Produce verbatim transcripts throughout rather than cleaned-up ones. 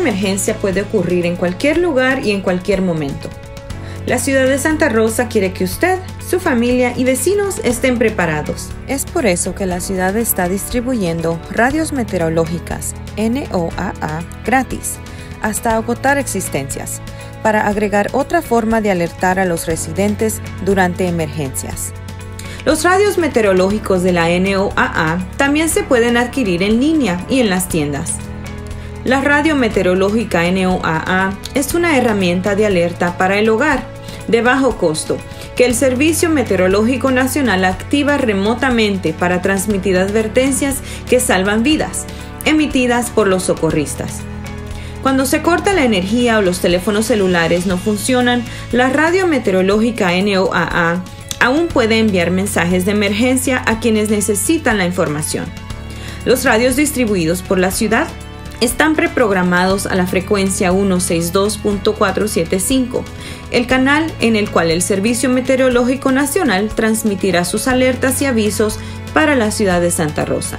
emergencia puede ocurrir en cualquier lugar y en cualquier momento. La ciudad de Santa Rosa quiere que usted, su familia y vecinos estén preparados. Es por eso que la ciudad está distribuyendo radios meteorológicas N O A A gratis, hasta agotar existencias, para agregar otra forma de alertar a los residentes durante emergencias. Los radios meteorológicos de la N O A A también se pueden adquirir en línea y en las tiendas. La radio meteorológica N O A A es una herramienta de alerta para el hogar de bajo costo que el Servicio Meteorológico Nacional activa remotamente para transmitir advertencias que salvan vidas, emitidas por los socorristas. Cuando se corta la energía o los teléfonos celulares no funcionan, la radio meteorológica N O A A aún puede enviar mensajes de emergencia a quienes necesitan la información. Los radios distribuidos por la ciudad están preprogramados a la frecuencia ciento sesenta y dos punto cuatrocientos setenta y cinco, el canal en el cual el Servicio Meteorológico Nacional transmitirá sus alertas y avisos para la ciudad de Santa Rosa.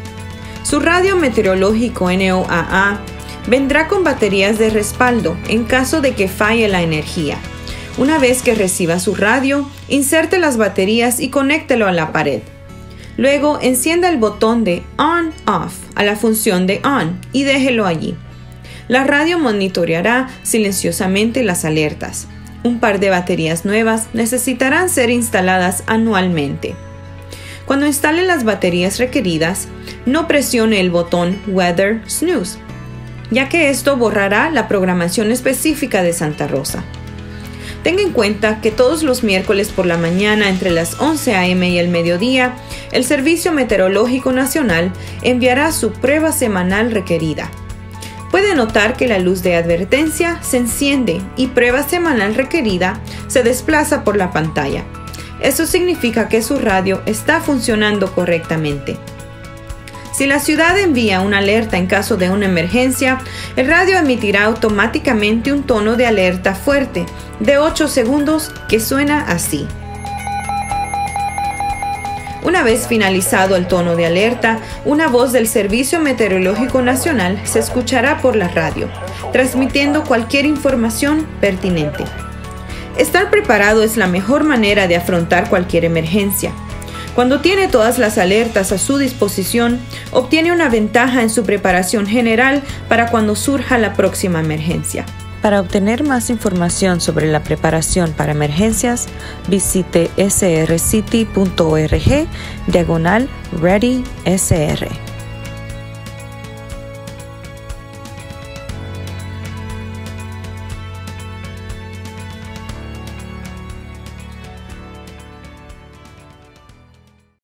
Su radio meteorológico N O A A vendrá con baterías de respaldo en caso de que falle la energía. Una vez que reciba su radio, inserte las baterías y conéctelo a la pared. Luego, encienda el botón de On-Off a la función de On y déjelo allí. La radio monitoreará silenciosamente las alertas. Un par de baterías nuevas necesitarán ser instaladas anualmente. Cuando instale las baterías requeridas, no presione el botón Weather Snooze, ya que esto borrará la programación específica de Santa Rosa. Tenga en cuenta que todos los miércoles por la mañana entre las once a eme y el mediodía, el Servicio Meteorológico Nacional enviará su prueba semanal requerida. Puede notar que la luz de advertencia se enciende y prueba semanal requerida se desplaza por la pantalla. Eso significa que su radio está funcionando correctamente. Si la ciudad envía una alerta en caso de una emergencia, el radio emitirá automáticamente un tono de alerta fuerte de ocho segundos que suena así. Una vez finalizado el tono de alerta, una voz del Servicio Meteorológico Nacional se escuchará por la radio, transmitiendo cualquier información pertinente. Estar preparado es la mejor manera de afrontar cualquier emergencia. Cuando tiene todas las alertas a su disposición, obtiene una ventaja en su preparación general para cuando surja la próxima emergencia. Para obtener más información sobre la preparación para emergencias, visite s r city punto org diagonal ready S R.